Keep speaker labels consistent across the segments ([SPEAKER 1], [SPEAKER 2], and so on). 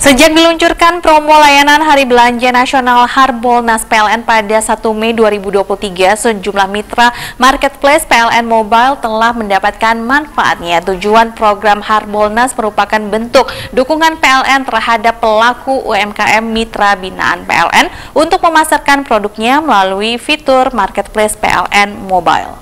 [SPEAKER 1] Sejak diluncurkan promo layanan Hari Belanja Nasional Harbolnas PLN pada 1 Mei 2023, sejumlah mitra marketplace PLN Mobile telah mendapatkan manfaatnya. Tujuan program Harbolnas merupakan bentuk dukungan PLN terhadap pelaku UMKM mitra binaan PLN untuk memasarkan produknya melalui fitur marketplace PLN Mobile.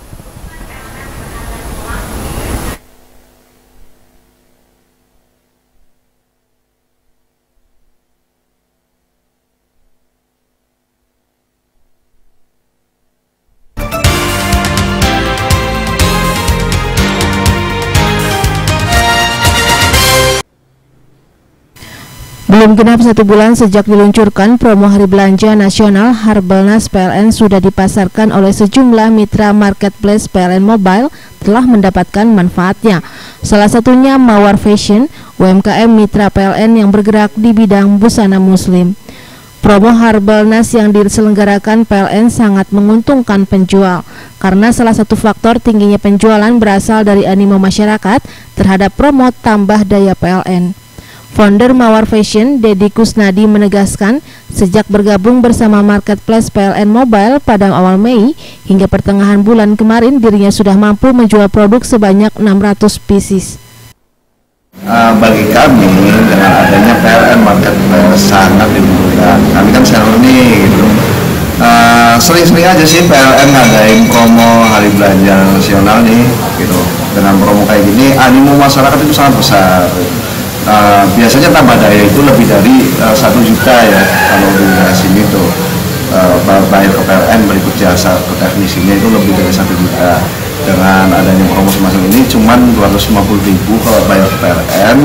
[SPEAKER 2] Belum genap 1 bulan sejak diluncurkan promo Hari Belanja Nasional, Harbolnas PLN sudah dipasarkan oleh sejumlah mitra marketplace PLN Mobile telah mendapatkan manfaatnya. Salah satunya Mawar Fashion, UMKM mitra PLN yang bergerak di bidang busana muslim. Promo Harbolnas yang diselenggarakan PLN sangat menguntungkan penjual, karena salah satu faktor tingginya penjualan berasal dari animo masyarakat terhadap promo tambah daya PLN. Founder Mawar Fashion, Dedi Kusnadi menegaskan, sejak bergabung bersama marketplace PLN Mobile pada awal Mei hingga pertengahan bulan kemarin, dirinya sudah mampu menjual produk sebanyak 600 pieces.
[SPEAKER 3] Bagi kami dengan adanya PLN marketplace sangat dimudahkan. Kami kan seller nih gitu. Sering-sering aja sih PLN ngadain promo Hari Belanja Nasional nih gitu. Dengan promo kayak gini, animo masyarakat itu sangat besar. Biasanya tambah daya itu lebih dari 1 juta ya kalau di sini tuh bayar ke PLN berikut jasa ke teknisinya itu lebih dari 1 juta. Dengan adanya promo semacam ini cuman 250.000 kalau bayar ke PLN,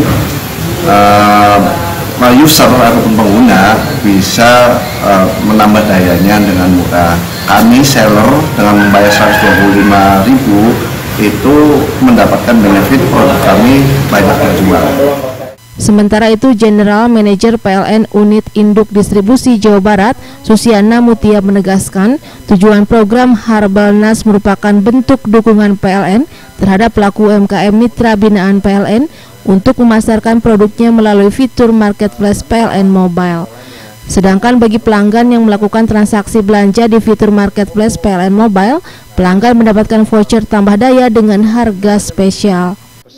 [SPEAKER 3] user ataupun pengguna bisa menambah dayanya dengan murah. Kami seller dengan membayar 125.000 itu mendapatkan benefit produk kami banyak terjual.
[SPEAKER 2] Sementara itu, General Manager PLN Unit Induk Distribusi Jawa Barat, Susiana Mutia menegaskan, tujuan program Harbolnas merupakan bentuk dukungan PLN terhadap pelaku UMKM mitra binaan PLN untuk memasarkan produknya melalui fitur marketplace PLN Mobile. Sedangkan bagi pelanggan yang melakukan transaksi belanja di fitur marketplace PLN Mobile, pelanggan mendapatkan voucher tambah daya dengan harga spesial.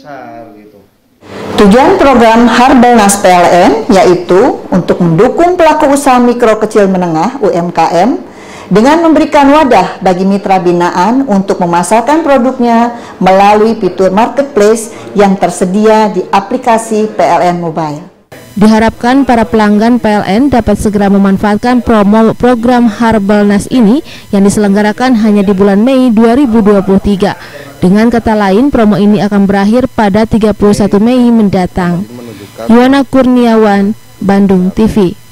[SPEAKER 4] Tujuan program Harbolnas PLN yaitu untuk mendukung pelaku usaha mikro kecil menengah UMKM dengan memberikan wadah bagi mitra binaan untuk memasarkan produknya melalui fitur marketplace yang tersedia di aplikasi PLN Mobile.
[SPEAKER 2] Diharapkan para pelanggan PLN dapat segera memanfaatkan promo program Harbolnas ini yang diselenggarakan hanya di bulan Mei 2023. Dengan kata lain, promo ini akan berakhir pada 31 Mei mendatang. Yuwana Kurniawan, Bandung TV.